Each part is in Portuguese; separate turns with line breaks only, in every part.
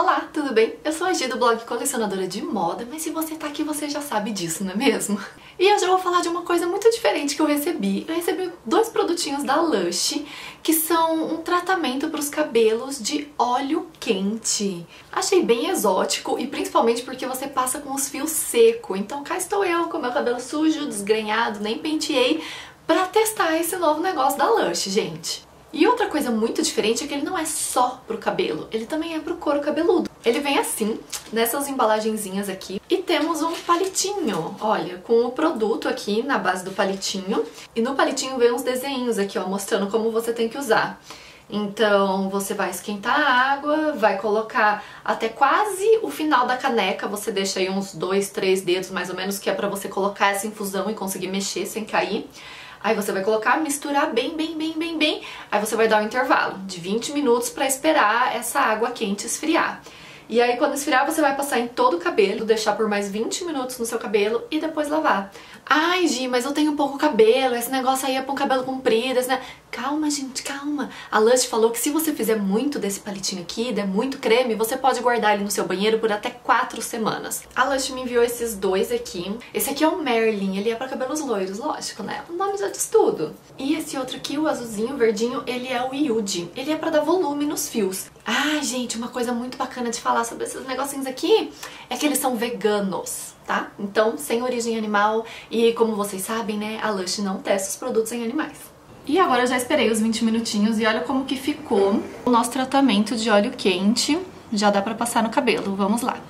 Olá, tudo bem? Eu sou a Gi do blog Colecionadora de Moda, mas se você tá aqui você já sabe disso, não é mesmo? E hoje eu vou falar de uma coisa muito diferente que eu recebi. Eu recebi dois produtinhos da Lush, que são um tratamento para os cabelos de óleo quente. Achei bem exótico e principalmente porque você passa com os fios secos. Então cá estou eu com meu cabelo sujo, desgrenhado, nem penteei, pra testar esse novo negócio da Lush, gente. E outra coisa muito diferente é que ele não é só pro cabelo, ele também é pro couro cabeludo. Ele vem assim, nessas embalagenzinhas aqui, e temos um palitinho, olha, com o produto aqui na base do palitinho. E no palitinho vem uns desenhos aqui, ó, mostrando como você tem que usar. Então você vai esquentar a água, vai colocar até quase o final da caneca, você deixa aí uns 2, 3 dedos mais ou menos, que é pra você colocar essa infusão e conseguir mexer sem cair. Aí você vai colocar, misturar bem, aí você vai dar um intervalo de 20 minutos pra esperar essa água quente esfriar. E aí quando esfriar você vai passar em todo o cabelo, deixar por mais 20 minutos no seu cabelo e depois lavar. Ai, Gi, mas eu tenho pouco cabelo, esse negócio aí é pra um cabelo comprido, esse, né? Calma, gente, calma. A Lush falou que se você fizer muito desse palitinho aqui, der muito creme, você pode guardar ele no seu banheiro por até 4 semanas. A Lush me enviou esses dois aqui. Esse aqui é o Merlin, ele é pra cabelos loiros, lógico, né? O nome já diz tudo. E esse outro aqui, o azulzinho, o verdinho, ele é o Yude. Ele é pra dar volume nos fios. Ai, gente, uma coisa muito bacana de falar sobre esses negocinhos aqui é que eles são veganos, tá? Então, sem origem animal e, como vocês sabem, né, a Lush não testa os produtos em animais. E agora eu já esperei os 20 minutinhos e olha como que ficou o nosso tratamento de óleo quente. Já dá pra passar no cabelo, vamos lá.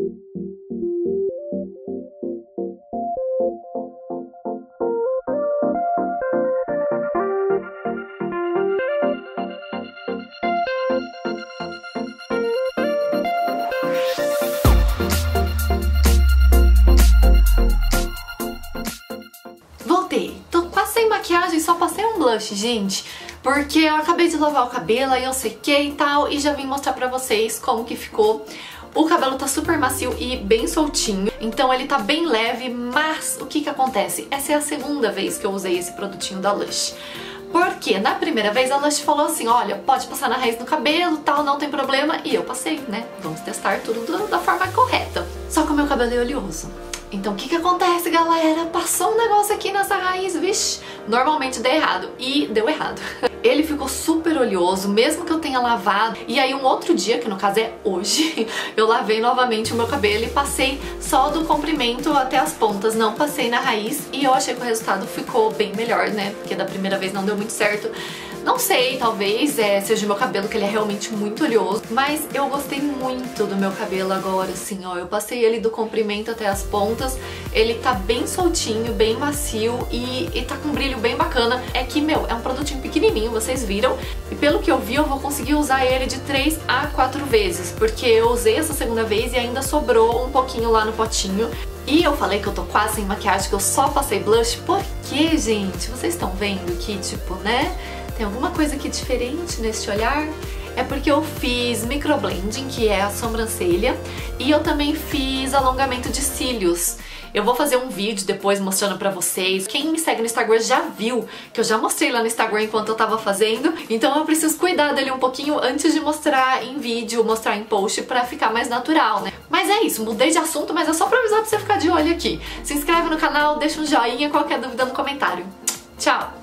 Voltei, tô quase sem maquiagem, só passei um blush, gente, porque eu acabei de lavar o cabelo, aí eu sequei e tal, e já vim mostrar pra vocês como que ficou. O cabelo tá super macio e bem soltinho, então ele tá bem leve, mas o que que acontece? Essa é a segunda vez que eu usei esse produtinho da Lush. Porque na primeira vez a Lush falou assim, olha, pode passar na raiz do cabelo, tal, não tem problema, e eu passei, né? Vamos testar tudo da forma correta. Só que o meu cabelo é oleoso. Então o que que acontece, galera? Passou um negócio aqui nessa raiz, vixi, normalmente deu errado. E deu errado. Ele ficou super oleoso, mesmo que eu tenha lavado. E aí um outro dia, que no caso é hoje, eu lavei novamente o meu cabelo e passei só do comprimento até as pontas. Não passei na raiz e eu achei que o resultado ficou bem melhor, né? Porque da primeira vez não deu muito certo. Não sei, talvez seja o meu cabelo, que ele é realmente muito oleoso. Mas eu gostei muito do meu cabelo agora, assim, ó. Eu passei ele do comprimento até as pontas. Ele tá bem soltinho, bem macio e tá com um brilho bem bacana. É que, meu, é um produtinho pequenininho, vocês viram. E pelo que eu vi, eu vou conseguir usar ele de 3 a 4 vezes. Porque eu usei essa segunda vez e ainda sobrou um pouquinho lá no potinho. E eu falei que eu tô quase sem maquiagem, que eu só passei blush. Porque, gente, vocês estão vendo que, tipo, né? Tem alguma coisa aqui diferente neste olhar? É porque eu fiz microblending, que é a sobrancelha, e eu também fiz alongamento de cílios. Eu vou fazer um vídeo depois mostrando pra vocês. Quem me segue no Instagram já viu que eu já mostrei lá no Instagram enquanto eu tava fazendo. Então eu preciso cuidar dele um pouquinho antes de mostrar em vídeo, mostrar em post, pra ficar mais natural, né? Mas é isso, mudei de assunto, mas é só pra avisar pra você ficar de olho aqui. Se inscreve no canal, deixa um joinha, qualquer dúvida no comentário. Tchau!